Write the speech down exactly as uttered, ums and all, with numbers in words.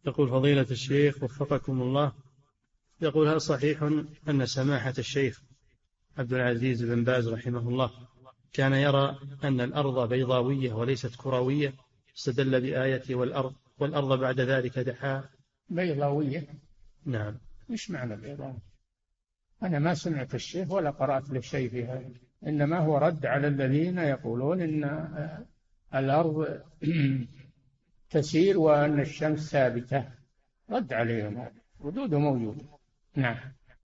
يقول فضيلة الشيخ وفقكم الله، يقول هل صحيح أن سماحة الشيخ عبد العزيز بن باز رحمه الله كان يرى أن الأرض بيضاوية وليست كروية، استدل بآية والأرض والأرض بعد ذلك دحاها؟ بيضاوية؟ نعم. إيش معنى بيضاوية؟ أنا ما سمعت الشيخ ولا قرأت له شيء في هذا، إنما هو رد على الذين يقولون إن الأرض تسير وأن الشمس ثابتة، رد عليهم، ردوده موجود. نعم.